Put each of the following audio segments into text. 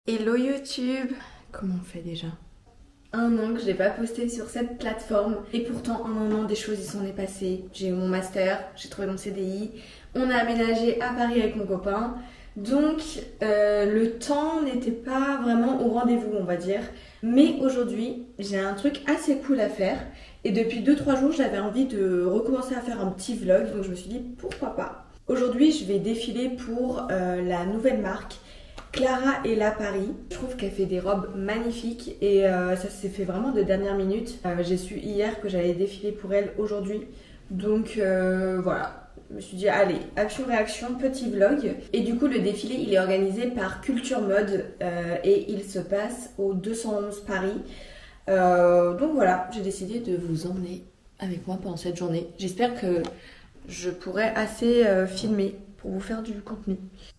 Hello YouTube! Comment on fait déjà? Un an que je n'ai pas posté sur cette plateforme et pourtant en un an des choses y s'en est passé. J'ai eu mon master, j'ai trouvé mon CDI, on a aménagé à Paris avec mon copain. Donc le temps n'était pas vraiment au rendez-vous on va dire. Mais aujourd'hui j'ai un truc assez cool à faire et depuis 2-3 jours j'avais envie de recommencer à faire un petit vlog, donc je me suis dit pourquoi pas. Aujourd'hui je vais défiler pour la nouvelle marque Clara Ella Paris. Je trouve qu'elle fait des robes magnifiques et ça s'est fait vraiment de dernière minute. J'ai su hier que j'allais défiler pour elle aujourd'hui. Donc voilà, je me suis dit allez, action-réaction, petit vlog. Et du coup le défilé il est organisé par Culture Mode et il se passe au 211 Paris. Donc voilà, j'ai décidé de vous emmener avec moi pendant cette journée. J'espère que je pourrai assez filmer pour vous faire du contenu.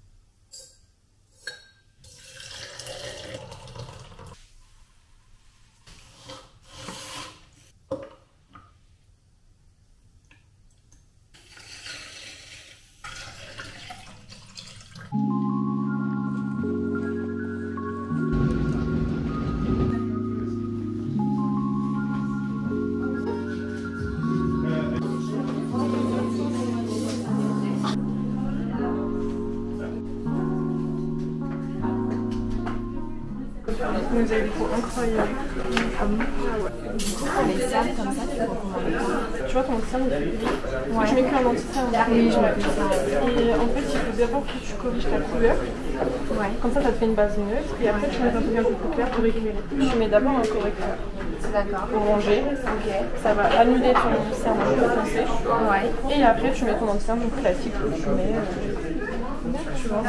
Vous avez des peaux incroyables. Ah bon? Ouais. Du coup, pour les cernes comme ça, Tu vois ton cerne est plus gris. Ouais. Tu mets qu'un anti-cerne. Oui, je mets ça. Et en fait, il faut d'abord que tu corriges ta couleur. Ouais. Comme ça te fait une base neutre. Et après, tu mets un truc un peu plus clair pour éclairer. Tu mets d'abord un correcteur. D'accord. Orangé. Ok. Ça va annuler ton cerne un peu foncé. Ouais. Et après, tu mets ton anti-cerne classique que tu mets. Tu vois.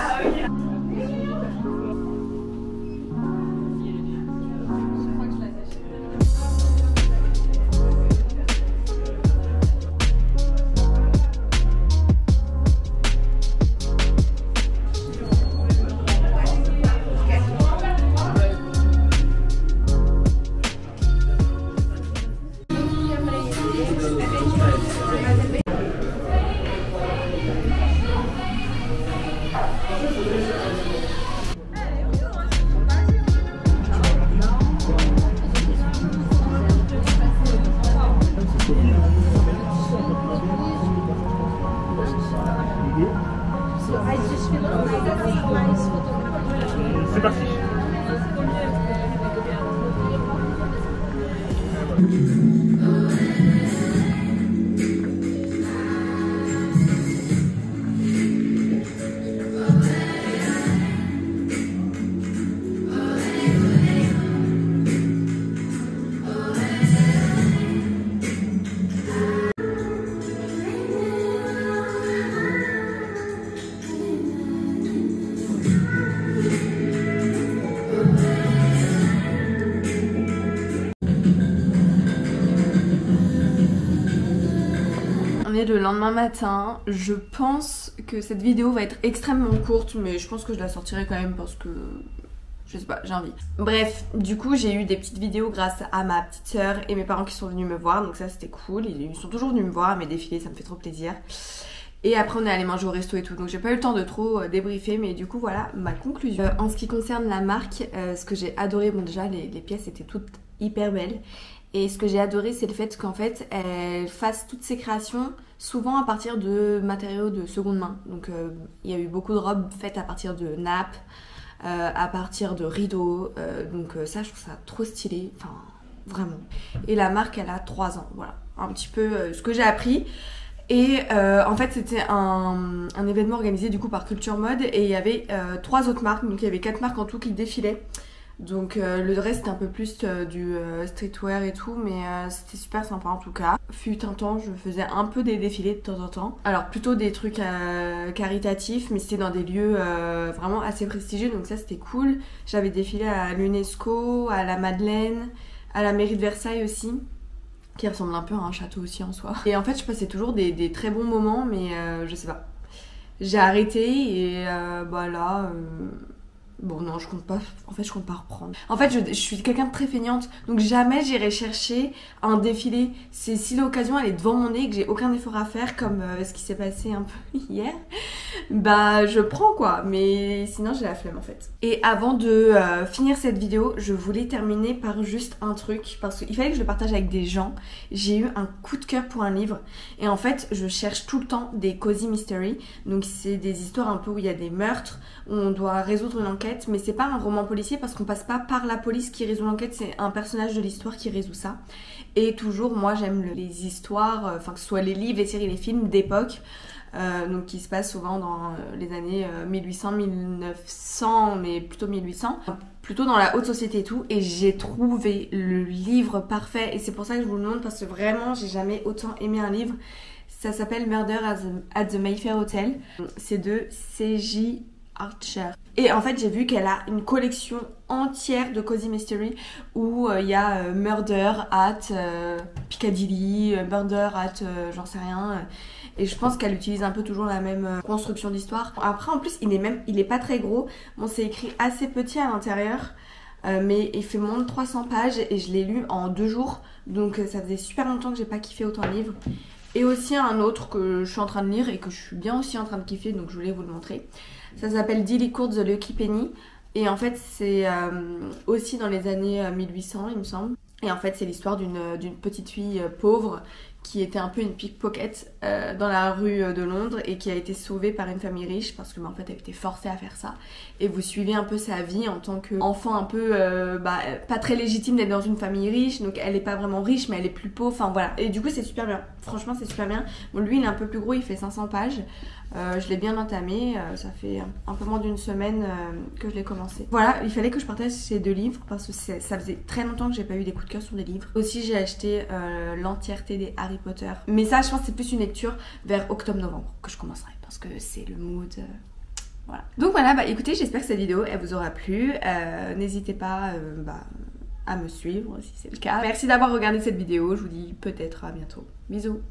C'est parti. On est le lendemain matin. Je pense que cette vidéo va être extrêmement courte, mais je pense que je la sortirai quand même parce que je sais pas, j'ai envie. Bref, du coup j'ai eu des petites vidéos grâce à ma petite soeur et mes parents qui sont venus me voir, donc ça c'était cool. Ils sont toujours venus me voir à mes défilés, ça me fait trop plaisir. Et après on est allé manger au resto et tout, donc j'ai pas eu le temps de trop débriefer, mais du coup voilà ma conclusion. En ce qui concerne la marque, ce que j'ai adoré, bon déjà les pièces étaient toutes hyper belles. Et ce que j'ai adoré, c'est le fait qu'en fait, elle fasse toutes ses créations souvent à partir de matériaux de seconde main. Donc il y a eu beaucoup de robes faites à partir de nappes, à partir de rideaux. Donc ça, je trouve ça trop stylé. Enfin, vraiment. Et la marque, elle a 3 ans. Voilà, un petit peu ce que j'ai appris. Et en fait, c'était un événement organisé du coup par Culture Mode. Et il y avait 3 autres marques. Donc il y avait 4 marques en tout qui défilaient. Donc le reste c'était un peu plus du streetwear et tout, mais c'était super sympa en tout cas. Fut un temps je faisais un peu des défilés de temps en temps. Alors plutôt des trucs caritatifs, mais c'était dans des lieux vraiment assez prestigieux, donc ça c'était cool. J'avais défilé à l'UNESCO, à la Madeleine, à la mairie de Versailles aussi, qui ressemble un peu à un château aussi en soi. Et en fait je passais toujours des très bons moments, mais je sais pas. J'ai arrêté et bah là... Bon non, je compte pas, en fait je compte pas reprendre. En fait je suis quelqu'un de très feignante, donc jamais j'irai chercher un défilé. C'est si l'occasion elle est devant mon nez et que j'ai aucun effort à faire, comme ce qui s'est passé un peu hier. bah je prends quoi, mais sinon j'ai la flemme en fait. Et avant de finir cette vidéo, je voulais terminer par juste un truc, parce qu'il fallait que je le partage avec des gens. J'ai eu un coup de cœur pour un livre, et en fait je cherche tout le temps des cozy mystery, donc c'est des histoires un peu où il y a des meurtres, où on doit résoudre une enquête, mais c'est pas un roman policier parce qu'on passe pas par la police qui résout l'enquête, c'est un personnage de l'histoire qui résout ça. Et toujours moi j'aime les histoires, enfin que ce soit les livres, les séries, les films d'époque, donc qui se passent souvent dans les années 1800-1900, mais plutôt 1800, plutôt dans la haute société et tout. Et j'ai trouvé le livre parfait, et c'est pour ça que je vous le montre, parce que vraiment j'ai jamais autant aimé un livre. Ça s'appelle Murder at the Mayfair Hotel, c'est de C.J. Archer. Et en fait j'ai vu qu'elle a une collection entière de cozy mystery où il y a Murder at Piccadilly, Murder at j'en sais rien. Et je pense qu'elle utilise un peu toujours la même construction d'histoire. Après en plus il est pas très gros. Bon, c'est écrit assez petit à l'intérieur, mais il fait moins de 300 pages et je l'ai lu en 2 jours. Donc ça faisait super longtemps que j'ai pas kiffé autant de livres. Et aussi un autre que je suis en train de lire et que je suis bien aussi en train de kiffer, donc je voulais vous le montrer. Ça s'appelle Dilly Court The Lucky Penny. Et en fait c'est aussi dans les années 1800 il me semble. Et en fait c'est l'histoire d'une petite fille pauvre qui était un peu une pickpocket dans la rue de Londres et qui a été sauvée par une famille riche parce que en fait elle était forcée à faire ça. Et vous suivez un peu sa vie en tant qu'enfant un peu pas très légitime d'être dans une famille riche, donc elle est pas vraiment riche mais elle est plus pauvre, enfin voilà. Et du coup c'est super bien, franchement c'est super bien. Bon, lui il est un peu plus gros, il fait 500 pages. Je l'ai bien entamé, ça fait un peu moins d'une semaine que je l'ai commencé. Voilà, il fallait que je partage ces 2 livres parce que ça faisait très longtemps que j'ai pas eu des coups de cœur sur des livres. Aussi j'ai acheté l'entièreté des Harry Potter. Mais ça je pense que c'est plus une lecture vers octobre-novembre que je commencerai parce que c'est le mood. Voilà. Donc voilà, bah écoutez, j'espère que cette vidéo elle vous aura plu. N'hésitez pas à me suivre si c'est le cas. Merci d'avoir regardé cette vidéo, je vous dis peut-être à bientôt. Bisous.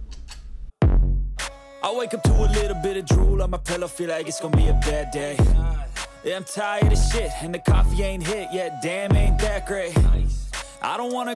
I wake up to a little bit of drool on my pillow, feel like it's gonna be a bad day. Yeah, I'm tired of shit, and the coffee ain't hit yet, damn ain't that great. I don't wanna